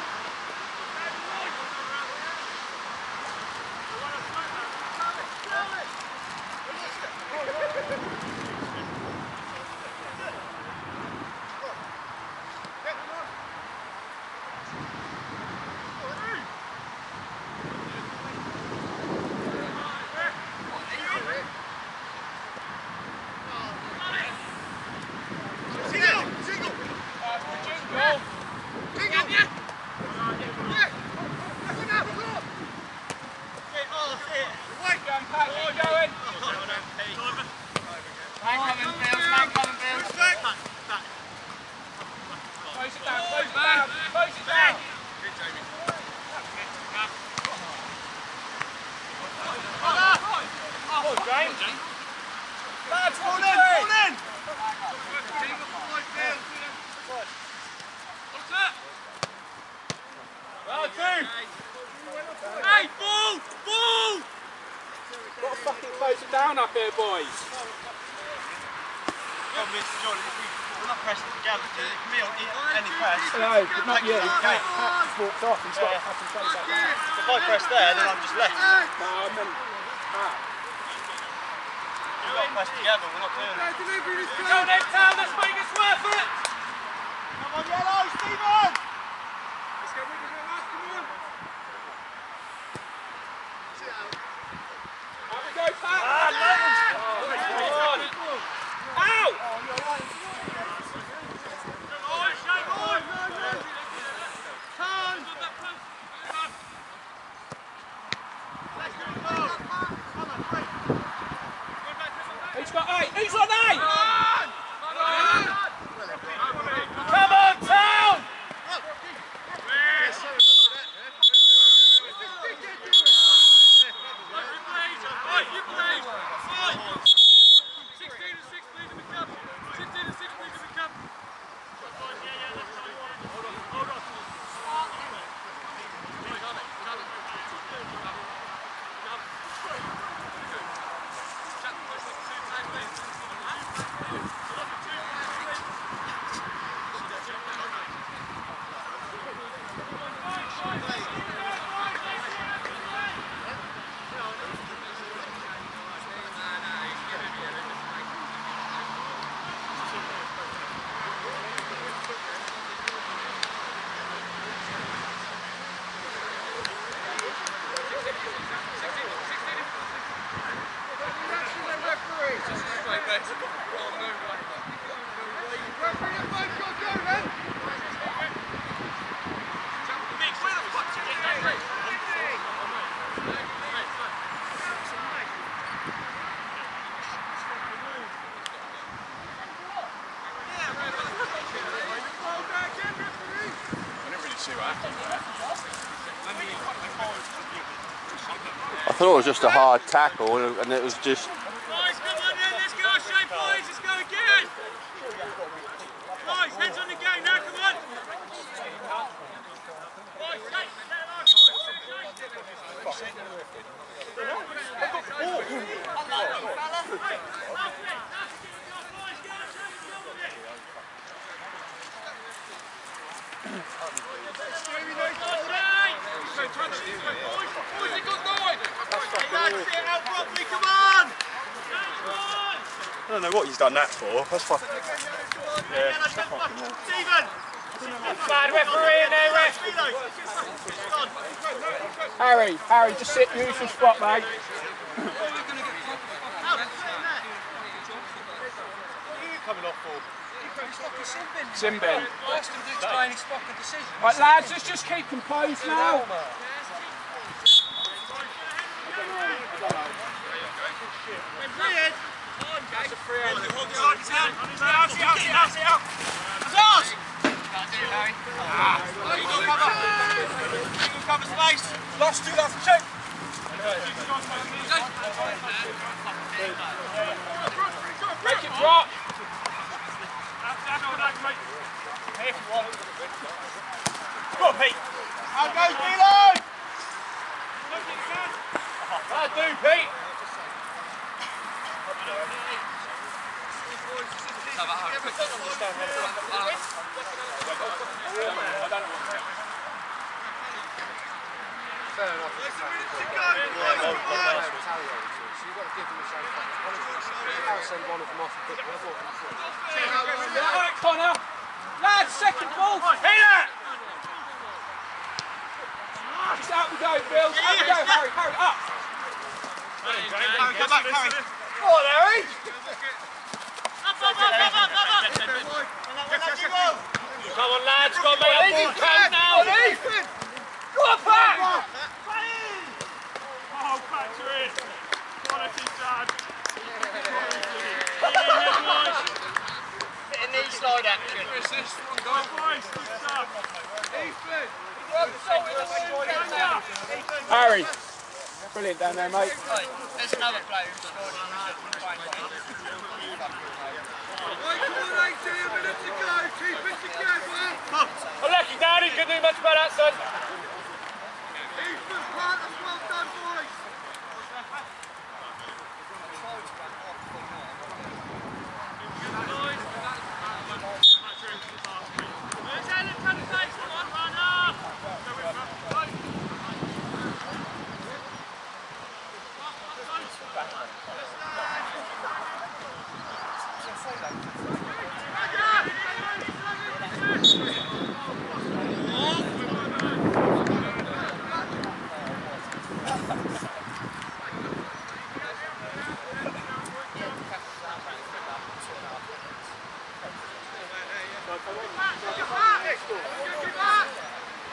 Down up here, boys. Well, Mister John, if we, we're not pressing together, do it? Me on any press. No, but not you. Pat, Pat's walked off and started having to play back down. So if I press there, then I'm just left. No, I meant Pat. We're not pressed together, we're not doing it. Go next time, let's make this worth it. Come on, yellow, Stephen! Let's go, Wigan, come on. Have we go, Pat? Ah, no! Ow! Who's got eight? Who's on eight? Come on, Town! I thought it was just a hard tackle and it was just... Boys, come on then, let's go, shape boys, let's go again! Boys, heads on the game now, come on! Boys, shape, I don't know what he's done that for. That's fucking. Yeah. Stephen! Bad referee in there, ref. Harry, Harry, just sit in your usual spot, mate. Coming off for. Simbin. Right, lads, let's just keep composed now. That's a free hand. Hold your hand. Out, out, out, out. It's ours! Can't do it, Harry. Ah. You can cover. You can cover space. Last two, that's a check. Make it drop. Here if you want. Come on, Pete. Out goes Milo! Look at the That do, Pete. Fair enough. There's a minute to go. So you've got to give them the same fucking punishment. I'll send one of them off and put the other one in front. Alright, Connor. Lads, second ball. Hit it! Just out we go, Bill. Out we go, Harry. Harry, up. Harry, come back, Harry. Go on, Harry. Up, up, up, up, up, up. Come on, lads. Go on, mate. Ball count now. Go on, back. Oh, Patrick! Quality, Dad! Bit of knee slide action. Oh, boys, good stuff! Harry. Brilliant down there, mate. There's another player who scored in the fine line. I'm lucky, Danny. Couldn't do much about that, son.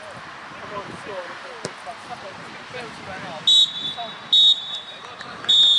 Come on,